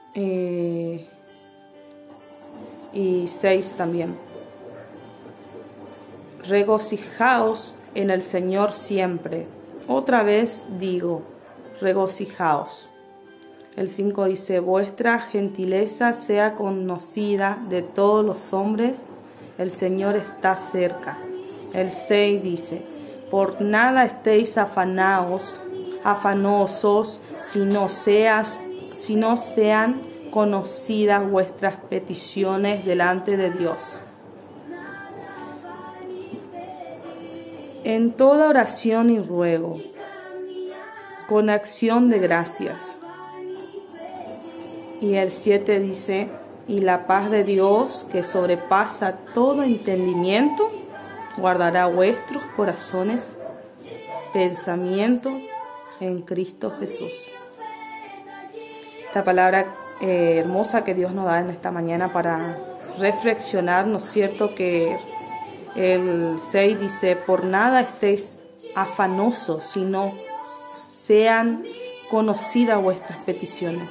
y 6 también. Regocijaos en el Señor siempre. Otra vez digo, regocijaos. El 5 dice, vuestra gentileza sea conocida de todos los hombres, el Señor está cerca. El 6 dice, por nada estéis afanosos, si no sean conocidas vuestras peticiones delante de Dios. En toda oración y ruego, con acción de gracias. Y el 7 dice, y la paz de Dios, que sobrepasa todo entendimiento, guardará vuestros corazones, pensamientos en Cristo Jesús. Esta palabra hermosa que Dios nos da en esta mañana para reflexionar, ¿no es cierto? Que el 6 dice, por nada estéis afanosos, sino sean conocidas vuestras peticiones.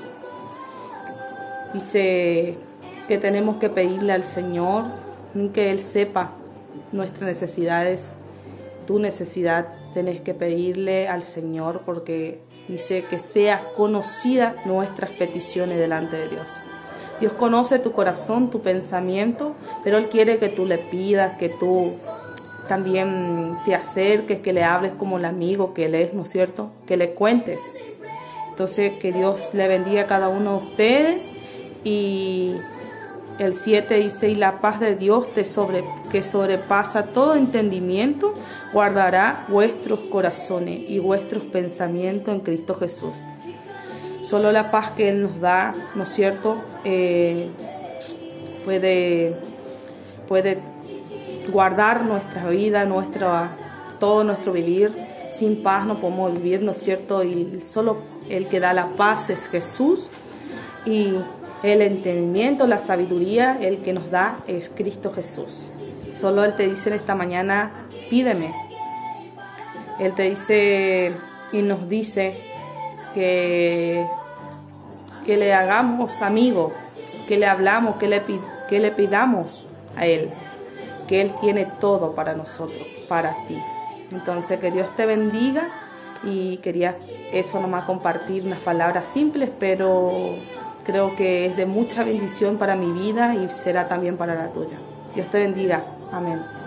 Dice que tenemos que pedirle al Señor que Él sepa nuestras necesidades. Tu necesidad tenés que pedirle al Señor porque dice que sea conocida nuestras peticiones delante de Dios. Dios conoce tu corazón, tu pensamiento, pero Él quiere que tú le pidas, que tú también te acerques, que le hables como el amigo que Él es, ¿no es cierto? Que le cuentes. Entonces, que Dios le bendiga a cada uno de ustedes. Y el 7 dice, y la paz de Dios que sobrepasa todo entendimiento, guardará vuestros corazones y vuestros pensamientos en Cristo Jesús. Solo la paz que Él nos da, ¿no es cierto? Puede guardar nuestra vida, todo nuestro vivir. Sin paz no podemos vivir, ¿no es cierto? Y solo el que da la paz es Jesús. Y el entendimiento, la sabiduría, el que nos da es Cristo Jesús. Solo Él te dice en esta mañana, pídeme. Él te dice y nos dice que le hagamos amigos, que le hablamos, que le pidamos a Él, que Él tiene todo para nosotros, para ti. Entonces, que Dios te bendiga y quería eso nomás compartir unas palabras simples, pero creo que es de mucha bendición para mi vida y será también para la tuya. Dios te bendiga. Amén.